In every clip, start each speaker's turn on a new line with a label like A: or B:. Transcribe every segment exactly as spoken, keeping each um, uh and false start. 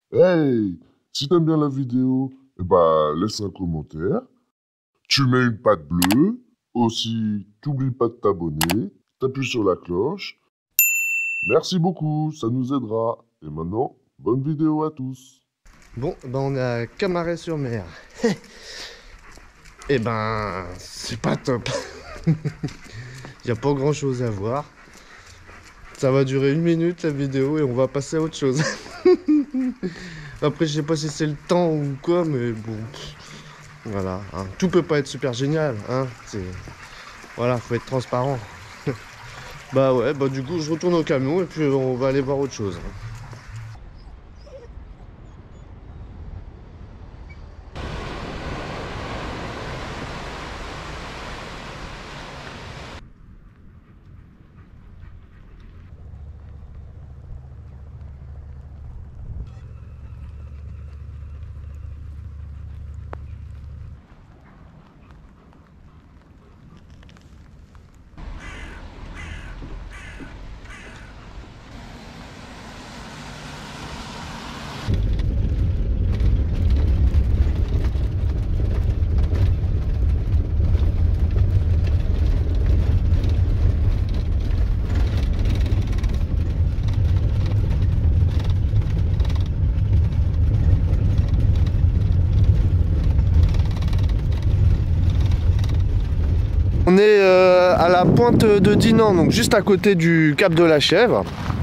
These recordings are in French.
A: Hey, si t'aimes bien la vidéo, eh bah, laisse un commentaire. Tu mets une patte bleue. Aussi, t'oublies pas de t'abonner. T'appuies sur la cloche. Merci beaucoup, ça nous aidera. Et maintenant, bonne vidéo à tous.
B: Bon, ben on est à Camaret-sur-Mer. Et ben, c'est pas top. Il y a pas grand chose à voir. Ça va durer une minute la vidéo et on va passer à autre chose. Après, je sais pas si c'est le temps ou quoi, mais bon. Voilà, hein. Tout peut pas être super génial, hein. C'est... Voilà, faut être transparent. Bah ouais, bah du coup, je retourne au camion et puis on va aller voir autre chose. On est euh, à la pointe de Dinan, donc juste à côté du cap de la Chèvre.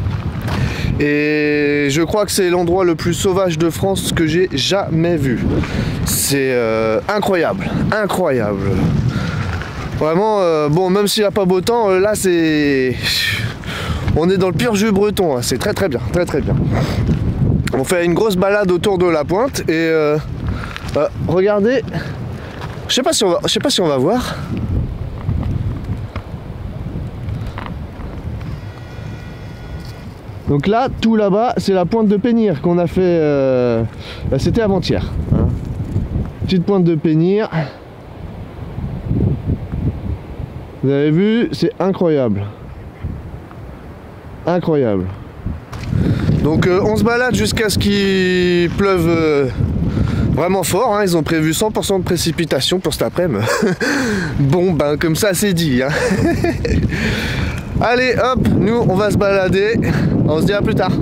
B: Et je crois que c'est l'endroit le plus sauvage de France que j'ai jamais vu. C'est euh, incroyable, incroyable. Vraiment, euh, bon, même s'il n'y a pas beau temps, là c'est... On est dans le pur jus breton, hein. C'est très très bien, très très bien. On fait une grosse balade autour de la pointe et... Euh, euh, regardez, je sais pas si on va, je sais pas si on va voir. Donc là, tout là-bas, c'est la pointe de Pénir qu'on a fait, euh, bah, c'était avant-hier. Hein. Petite pointe de Pénir. Vous avez vu, c'est incroyable. Incroyable. Donc euh, on se balade jusqu'à ce qu'il pleuve euh, vraiment fort. Hein. Ils ont prévu cent pour cent de précipitation pour cet après-midi. Bon, ben comme ça, c'est dit. Hein. Allez, hop, nous, on va se balader. On se dit à plus tard.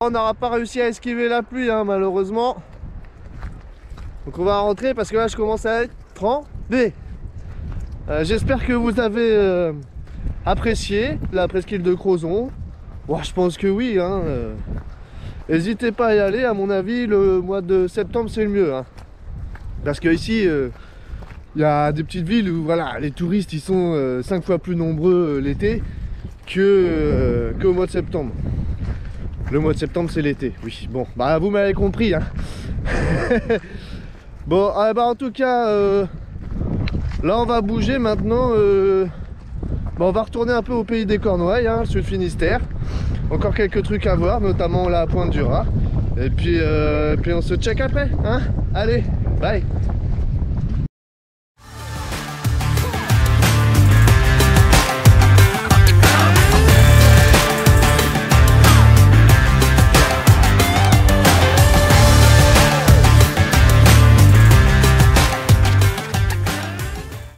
B: On n'aura pas réussi à esquiver la pluie hein, malheureusement. Donc on va rentrer parce que là je commence à être trempé. euh, J'espère que vous avez euh, apprécié la presqu'île de Crozon. Bon, je pense que oui hein. euh, N'hésitez pas à y aller, à mon avis le mois de septembre c'est le mieux hein. Parce que ici euh, il y a des petites villes où voilà, les touristes ils sont euh, cinq fois plus nombreux euh, l'été que euh, qu'au mois de septembre. Le mois de septembre c'est l'été, oui. Bon, bah vous m'avez compris hein. Bon, ah, bah en tout cas, euh, là on va bouger maintenant. Euh, bah, on va retourner un peu au pays des Cornouailles, hein, sur le Finistère. Encore quelques trucs à voir, notamment la Pointe du Raz. Et puis, euh, puis on se check après, hein. Allez, bye.